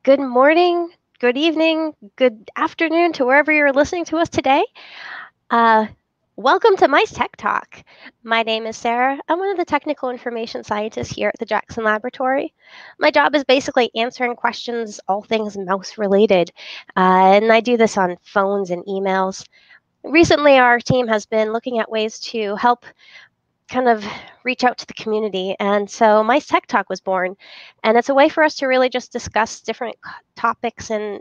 Good morning, good evening, good afternoon to wherever you're listening to us today. Uh, Welcome to Mice Tech Talk. My name is Sarah. I'm one of the technical information scientists here at the Jackson Laboratory. My job is basically answering questions, all things mouse related, and I do this on phones and emails. Recently, our team has been looking at ways to help kind of reach out to the community. And so Mice Tech Talk was born. And it's a way for us to really just discuss different topics and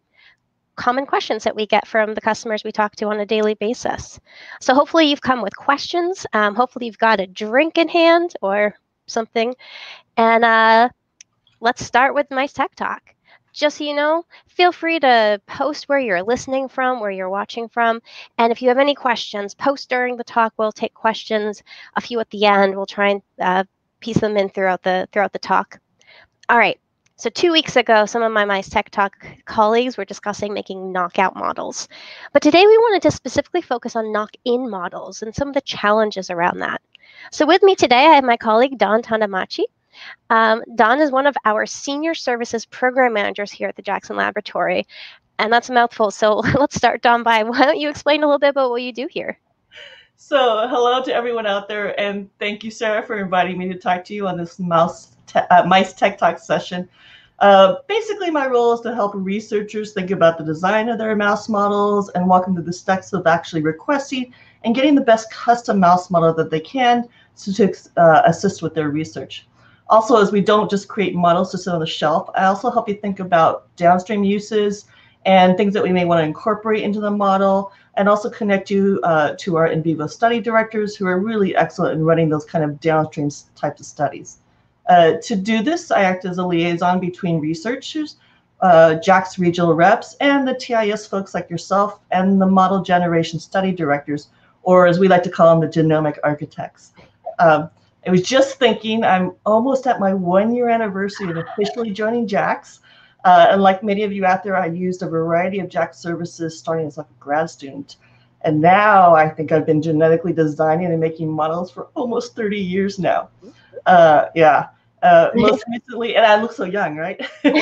common questions that we get from the customers we talk to on a daily basis. So hopefully you've come with questions. Hopefully you've got a drink in hand or something. And let's start with Mice Tech Talk. Just so you know, feel free to post where you're listening from, where you're watching from. And if you have any questions, post during the talk. We'll take questions, a few at the end. We'll try and piece them in throughout the talk. All right. So 2 weeks ago, some of my Mice Tech Talk colleagues were discussing making knockout models. But today we wanted to specifically focus on knock-in models and some of the challenges around that. So with me today, I have my colleague, Don Tandamachi. Don is one of our senior services program managers here at the Jackson Laboratory. And that's a mouthful. So let's start, Don, by why don't you explain a little bit about what you do here? So hello to everyone out there, and thank you, Sarah, for inviting me to talk to you on this Mice Tech Talk session. Basically, my role is to help researchers think about the design of their mouse models and walk them through the steps of actually requesting and getting the best custom mouse model that they can to assist with their research. Also, as we don't just create models to sit on the shelf, I also help you think about downstream uses and things that we may want to incorporate into the model, and also connect you to our in vivo study directors who are really excellent in running those kind of downstream types of studies. To do this, I act as a liaison between researchers, JAX regional reps, and the TIS folks like yourself, and the model generation study directors, or as we like to call them, the genomic architects. I was just thinking, I'm almost at my 1-year anniversary of officially joining JAX. And like many of you out there, I used a variety of JAX services starting as like a grad student. And now I think I've been genetically designing and making models for almost 30 years now. Most recently, and I look so young, right?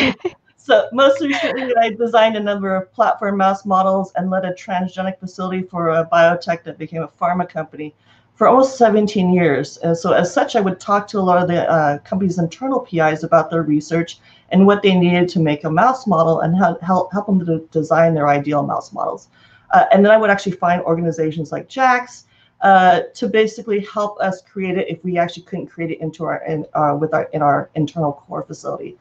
So most recently, I designed a number of platform mouse models and led a transgenic facility for a biotech that became a pharma company for almost 17 years. And so as such, I would talk to a lot of the company's internal PIs about their research and what they needed to make a mouse model and help them to design their ideal mouse models. And then I would actually find organizations like JAX to basically help us create it if we actually couldn't create it into in our internal core facility.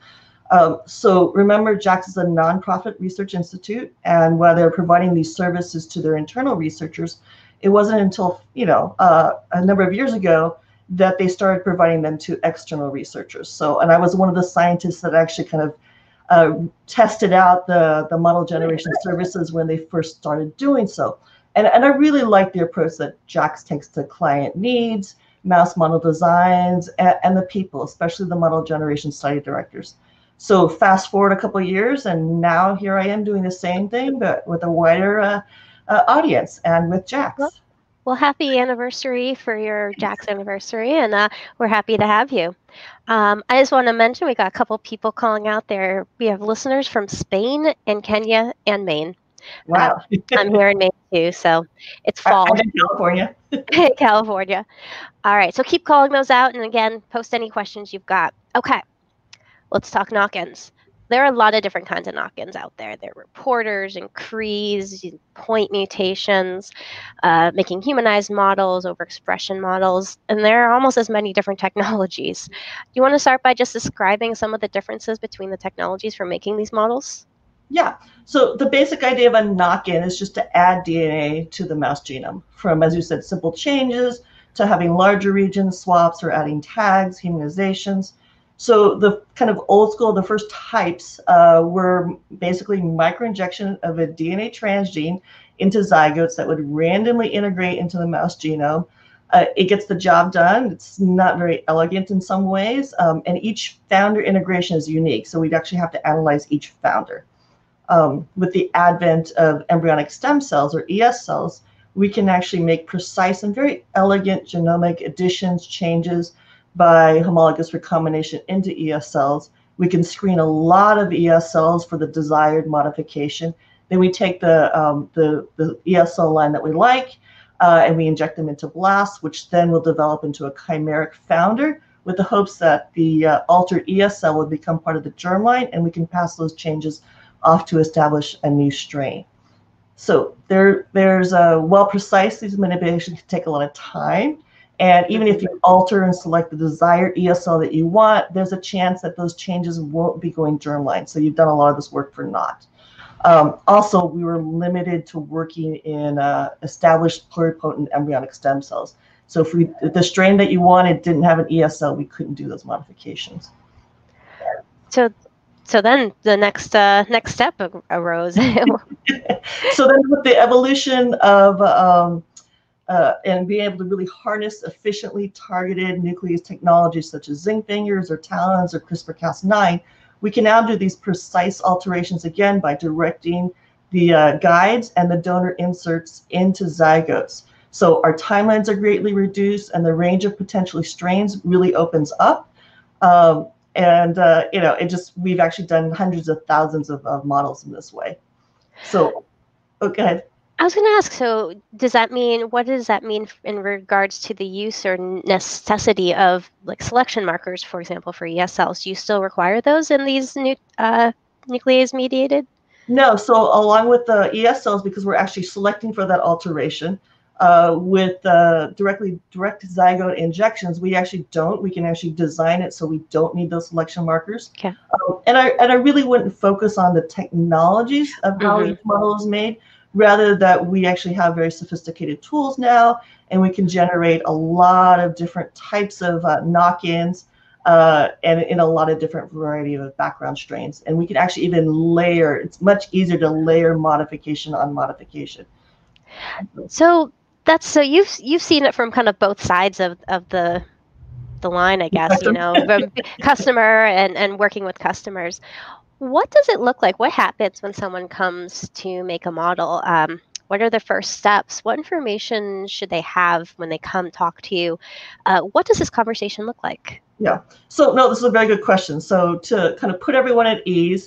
So remember, JAX is a nonprofit research institute, and while they're providing these services to their internal researchers, it wasn't until a number of years ago that they started providing them to external researchers. So, and I was one of the scientists that actually kind of tested out the model generation services when they first started doing so. And I really like the approach that JAX takes to client needs, mouse model designs, and the people, especially the model generation study directors. So fast forward a couple of years, and now here I am doing the same thing, but with a wider audience and with JAX. Well, happy anniversary for your JAX anniversary, and we're happy to have you. I just want to mention we got a couple people calling out there. We have listeners from Spain and Kenya and Maine. Wow. I'm here in Maine too, so it's fall. I'm in California. California. All right, so keep calling those out, and again, post any questions you've got. Okay, let's talk knock-ins. There are a lot of different kinds of knock-ins out there. There are reporters and crees, point mutations, making humanized models, overexpression models, and there are almost as many different technologies. Do you want to start by just describing some of the differences between the technologies for making these models? Yeah, so the basic idea of a knock-in is just to add DNA to the mouse genome, from, as you said, simple changes to having larger region swaps or adding tags, humanizations. So the kind of old school, the first types were basically microinjection of a DNA transgene into zygotes that would randomly integrate into the mouse genome. It gets the job done. It's not very elegant in some ways, and each founder integration is unique. So we'd actually have to analyze each founder. With the advent of embryonic stem cells, or ES cells, we can actually make precise and very elegant genomic additions, changes by homologous recombination into ES cells, We can screen a lot of ESLs for the desired modification. Then we take the ESL line that we like, and we inject them into BLAST, which then will develop into a chimeric founder with the hopes that the altered ESL will become part of the germline, and we can pass those changes off to establish a new strain. So there's while precise, these manipulations can take a lot of time. And even if you alter and select the desired ESL that you want, there's a chance that those changes won't be going germline. So you've done a lot of this work for naught. Also, we were limited to working in established pluripotent embryonic stem cells. So if the strain that you wanted didn't have an ESL, we couldn't do those modifications. So then the next step arose. So then with the evolution of and being able to really harness efficiently targeted nuclease technologies such as zinc fingers or talons or CRISPR-Cas9, we can now do these precise alterations again by directing the guides and the donor inserts into zygotes. So our timelines are greatly reduced and the range of potentially strains really opens up. We've actually done hundreds of thousands of models in this way. So, okay. I was going to ask, so what does that mean in regards to the use or necessity of like selection markers, for example, for ESLs? Do you still require those in these new nuclease mediated? No, so along with the ESLs, because we're actually selecting for that alteration, with direct zygote injections, we can actually design it so we don't need those selection markers. Okay. And I really wouldn't focus on the technologies of how each model is made, rather that we actually have very sophisticated tools now, and we can generate a lot of different types of knock-ins and in a lot of different variety of background strains. And we can actually even layer, it's much easier to layer modification on modification. So you've seen it from kind of both sides of the line, I guess, from customer and working with customers. What does it look like? What happens when someone comes to make a model? What are the first steps? What information should they have when they come talk to you? What does this conversation look like? Yeah. So no, this is a very good question. So to kind of put everyone at ease,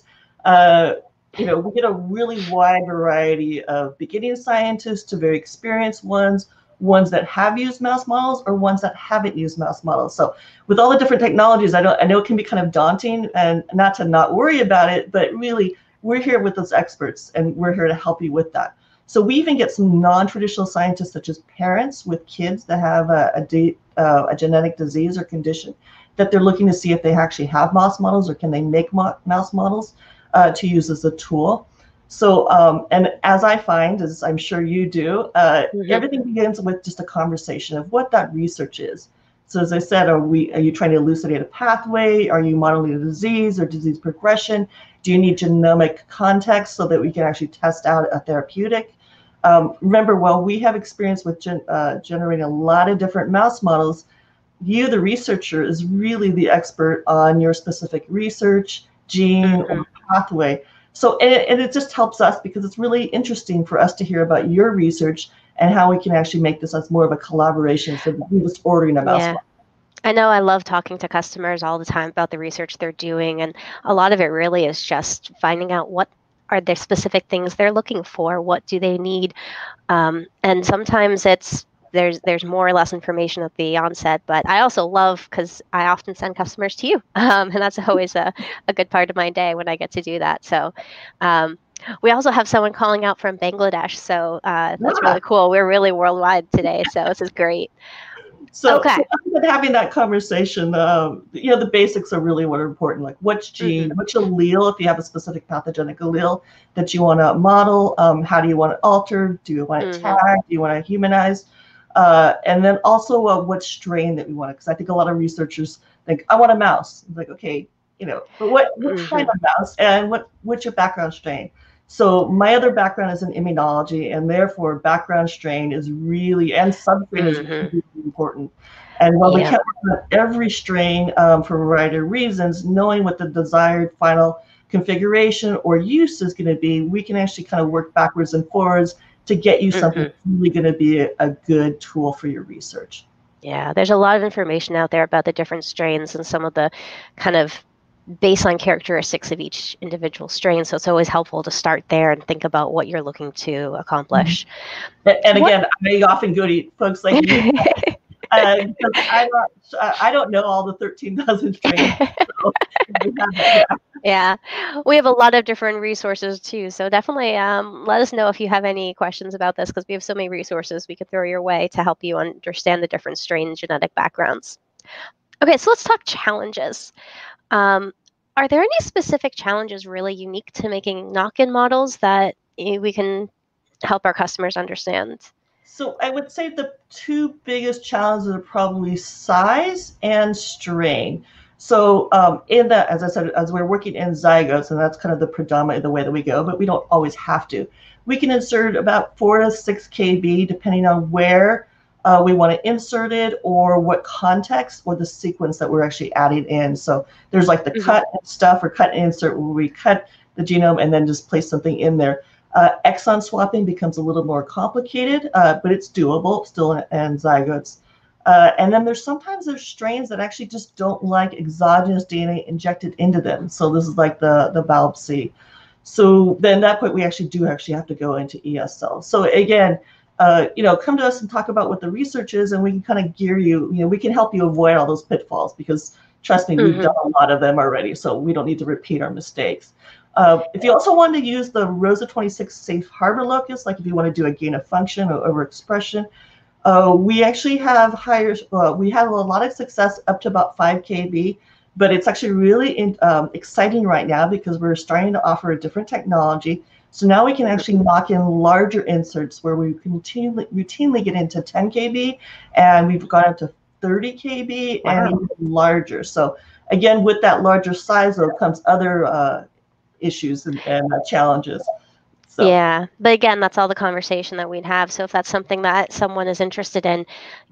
we get a really wide variety of beginning scientists to very experienced ones that have used mouse models or ones that haven't used mouse models. So with all the different technologies, I know it can be kind of daunting, and not to not worry about it, but really we're here with those experts and we're here to help you with that. So we even get some non-traditional scientists, such as parents with kids that have a genetic disease or condition, that they're looking to see if they actually have mouse models or can they make mouse models to use as a tool. So, and as I find, as I'm sure you do, everything begins with just a conversation of what that research is. So as I said, are you trying to elucidate a pathway? Are you modeling a disease or disease progression? Do you need genomic context so that we can actually test out a therapeutic? Remember, while we have experience with generating a lot of different mouse models, you, the researcher, is really the expert on your specific research, gene, or pathway. So, and it just helps us because it's really interesting for us to hear about your research and how we can actually make this as more of a collaboration instead of just ordering a mouse model. I know I love talking to customers all the time about the research they're doing, and a lot of it really is just finding out what are the specific things they're looking for, what do they need, and sometimes there's more or less information at the onset, but I also love, because I often send customers to you, and that's always a good part of my day when I get to do that. So we also have someone calling out from Bangladesh, so that's really cool. We're really worldwide today, so this is great. So having that conversation, the basics are really what are important, like which gene, which allele, if you have a specific pathogenic allele that you want to model, how do you want it altered? Do you want it tagged? Do you want it humanized? And then also what strain that we want, because I think a lot of researchers think, I want a mouse. It's like, okay, but what kind of mouse and what's your background strain? So my other background is in immunology, and therefore background strain is really, and substrain is really important. And while we can't work on every strain for a variety of reasons, knowing what the desired final configuration or use is going to be, we can actually kind of work backwards and forwards to get you something that's really going to be a good tool for your research. Yeah, there's a lot of information out there about the different strains and some of the kind of baseline characteristics of each individual strain. So it's always helpful to start there and think about what you're looking to accomplish. And again, I often go to folks like you because I don't know all the 13,000 strains. So yeah, we have a lot of different resources too. So definitely let us know if you have any questions about this, because we have so many resources we could throw your way to help you understand the different strain genetic backgrounds. Okay, so let's talk challenges. Are there any specific challenges really unique to making knock-in models that we can help our customers understand? So I would say the two biggest challenges are probably size and strain. So in that, as I said, as we're working in zygotes, and that's kind of the predominant the way that we go, but we don't always have to. We can insert about 4 to 6 kb depending on where we want to insert it or what context or the sequence that we're actually adding in. So there's like the cut and stuff or cut and insert where we cut the genome and then just place something in there. Exon swapping becomes a little more complicated, but it's doable still in zygotes. And then there's strains that actually just don't like exogenous DNA injected into them. So this is like the BALB-C. So then at that point, we actually have to go into ESL. So again, come to us and talk about what the research is, and we can kind of gear you. We can help you avoid all those pitfalls because trust me, we've done a lot of them already. So we don't need to repeat our mistakes. If you also want to use the ROSA 26 safe harbor locus, like if you want to do a gain of function or overexpression, we actually have we have a lot of success up to about 5 kb, but it's actually really exciting right now because we're starting to offer a different technology. So now we can actually knock in larger inserts where we routinely get into 10 kb, and we've gone up to 30 kb and even larger. So again, with that larger size, though, comes other issues and challenges. So. Yeah, but again, that's all the conversation that we'd have. So if that's something that someone is interested in,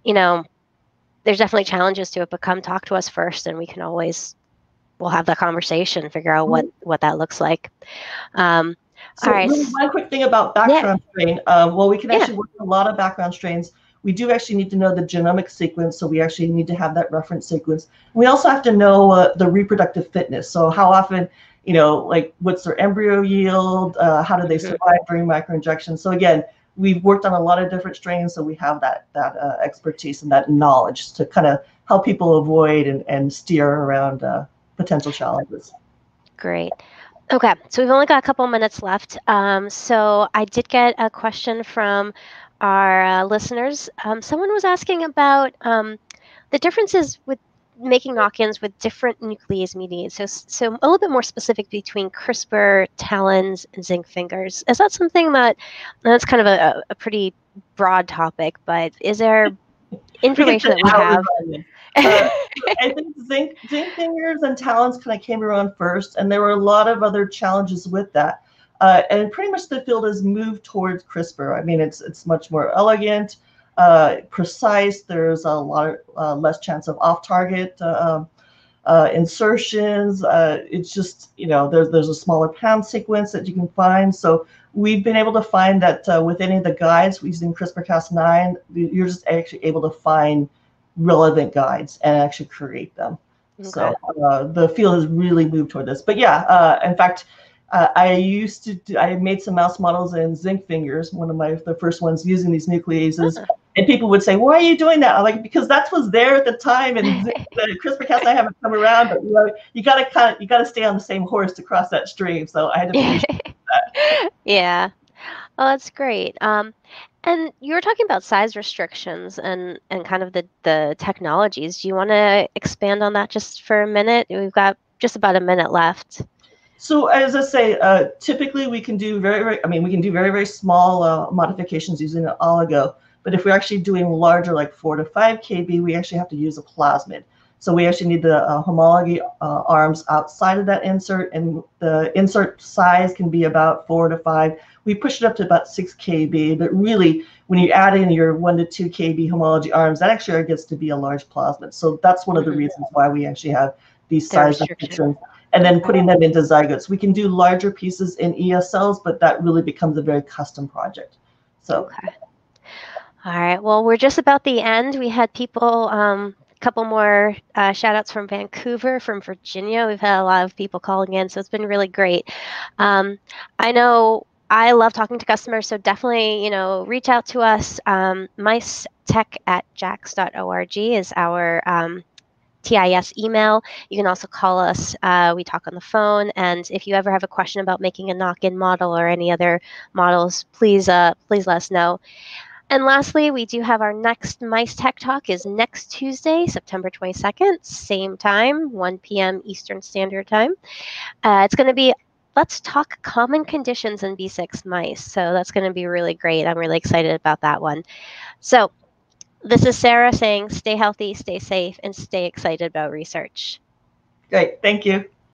there's definitely challenges to it, but come talk to us first, and we'll have that conversation, figure out what that looks like. So all right. Really one quick thing about background strain. Well, we can actually work with a lot of background strains. We do actually need to know the genomic sequence, so we actually need to have that reference sequence. We also have to know the reproductive fitness. So how often, like what's their embryo yield? How do they survive during microinjection? So again, we've worked on a lot of different strains, so we have that expertise and that knowledge to kind of help people avoid and steer around potential challenges. Great. Okay, so we've only got a couple minutes left. So I did get a question from our listeners. Someone was asking about the differences with making knock-ins with different nuclease mediators. So a little bit more specific between CRISPR, talons, and zinc fingers. Is that something that's kind of a pretty broad topic, but is there information that we have? I think zinc fingers and talons kind of came around first, and there were a lot of other challenges with that. And pretty much the field has moved towards CRISPR. I mean, it's much more elegant, precise. There's a lot less chance of off-target insertions. It's just, there's a smaller pound sequence that you can find. So we've been able to find that with any of the guides using CRISPR-Cas9, you're just actually able to find relevant guides and actually create them. Okay. So the field has really moved toward this. But yeah, in fact, I made some mouse models in zinc fingers, one of the first ones using these nucleases. And people would say, "Why are you doing that?" I'm like, because that's what's there at the time, and the CRISPR-Cas9 haven't come around. But you gotta stay on the same horse to cross that stream. So I had to finish that. Yeah. Oh, that's great. And you were talking about size restrictions and kind of the technologies. Do you want to expand on that just for a minute? We've got just about a minute left. So as I say, typically we can do very, very small modifications using an oligo. But if we're actually doing larger, like 4 to 5 kb, we actually have to use a plasmid. So we actually need the homology arms outside of that insert, and the insert size can be about 4 to 5. We push it up to about 6 kb, but really, when you add in your 1 to 2 kb homology arms, that actually gets to be a large plasmid. So that's one of the reasons why we actually have these size restrictions. And then putting them into zygotes. We can do larger pieces in ESLs, but that really becomes a very custom project. So. Okay. All right. Well, we're just about the end. We had people couple more shout outs from Vancouver, from Virginia. We've had a lot of people calling in, so it's been really great. I know I love talking to customers, so definitely, reach out to us. micetech@jax.org is our TIS email. You can also call us. We talk on the phone. And if you ever have a question about making a Knockin model or any other models, please let us know. And lastly, we do have our next Mice Tech Talk is next Tuesday, September 22nd, same time, 1 p.m. Eastern Standard Time. It's going to be let's talk common conditions in B6 mice. So that's going to be really great. I'm really excited about that one. So this is Sarah saying stay healthy, stay safe, and stay excited about research. Great. Thank you.